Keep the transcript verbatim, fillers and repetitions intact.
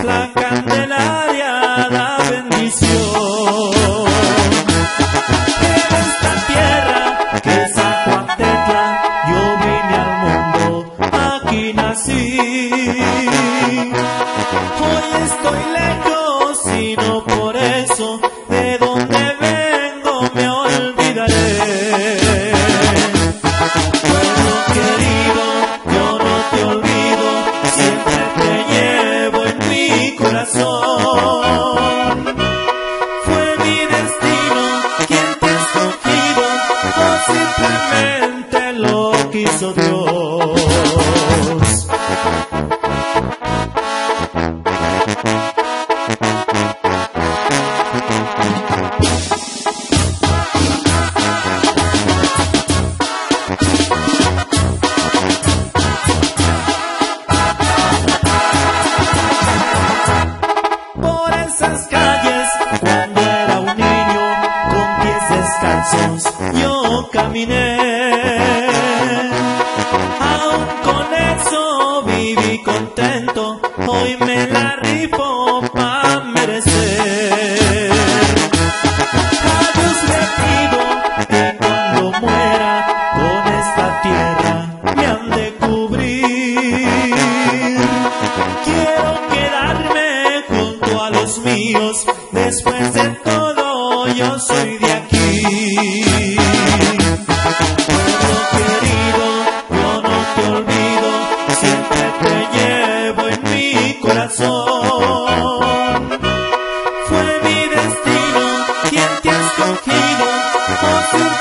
la Candelaria da bendición. En esta tierra que es Acuatetla, yo vine al mundo, aquí nací. Hoy estoy lejos y no por eso de donde vengo me olvidaré. Pueblo querido, yo no te olvido, siempre te llevo en mi corazón. Fue mi destino quien te ha escogido, o simplemente lo quiso Dios. Por esas calles, cuando era un niño, con pies descalzos, yo caminé. Aún con eso viví contento, hoy me la rifo pa' merecer. A Dios le pido que cuando muera con esta tierra me han de cubrir. Quiero quedarme junto a los míos, después de todo yo soy de aquí. Pueblo querido, yo no te olvido, siempre te llevo en mi corazón. Fue mi destino quien te ha escogido, oh,